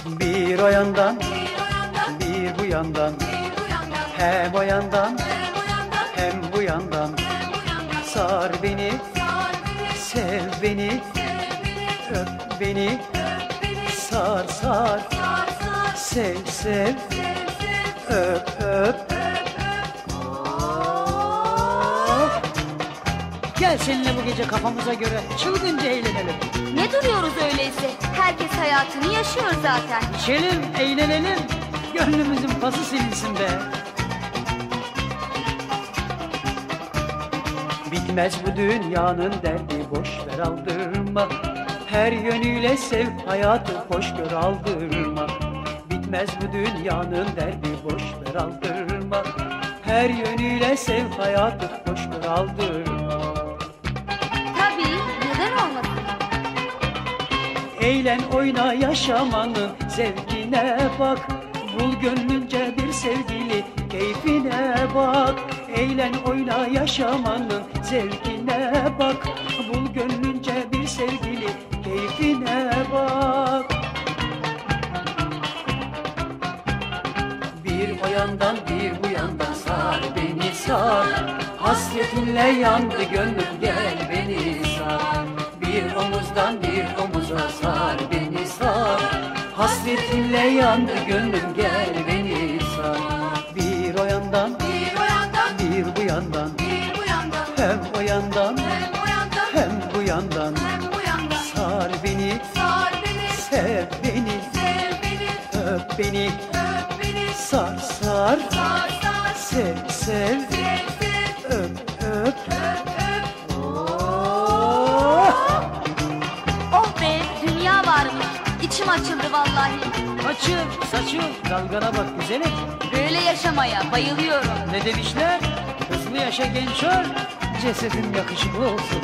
Bir o yandan, bir bu yandan, hem o yandan, hem bu yandan. Sar beni, sev beni, öp beni, sar sar, sev sev, öp öp. Gel seninle bu gece kafamıza göre çılgınca eğlenelim. Ne duruyoruz öyleyse? Herkes hayatını yaşıyor zaten. İçelim, eğlenelim. Gönlümüzün pası silinsin be. Bitmez bu dünyanın derdi, boş ver aldırma. Her yönüyle sev hayatı, hoş gör aldırma. Bitmez bu dünyanın derdi, boş ver aldırma. Her yönüyle sev hayatı, hoş gör aldırma. Tabii, neden olmasın? Eğlen oyna yaşamanın zevkine bak. Bul gönlünce bir sevgili, keyfine bak. Eğlen oyna yaşamanın zevkine bak. Bul gönlünce bir sevgili, keyfine bak. Bir o yandan bir bu yandan sar beni sar. Hasretinle yandı gönlüm, gel beni sar. Bir omuzdan bir omuza sar beni sar. Hasretinle yandı gönlüm, gel beni sar. Bir o yandan, bir bu yandan, hem o yandan, hem bu yandan. Sar beni, sev beni, öp beni, sar sar, sev sev, öp öp. Oh be, dünya varmış. İçim açıldı vallahi. Açıl saçıl, dalgana bak güzelim. Böyle yaşamaya bayılıyorum. Ne demişler? Hızlı yaşa genç ol, cesedin yakışıklı olsun.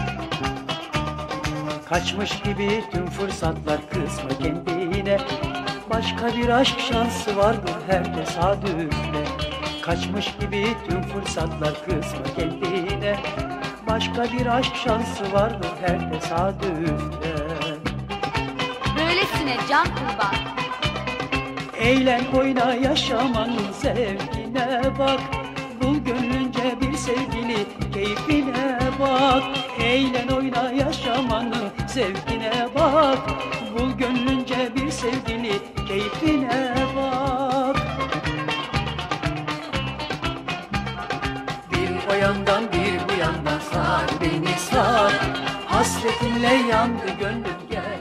Kaçmış gibi tüm fırsatlar, kısma kendine. Başka bir aşk şansı vardır her tesadüfle. Kaçmış gibi tüm fırsatlar, kısma kendine. Başka bir aşk şansı vardır her tesadüfle. Böylesine can kurban. Eğlen oyna yaşamanın zevkine bak. Bul gönlünce bir sevgili, keyfine bak. Eğlen oyna yaşamanın zevkine bak. Bul gönlünce bir sevgili, keyfine bak. Bir o yandan bir bu yandan sar beni sar. Hasretinle yandı gönlüm, gel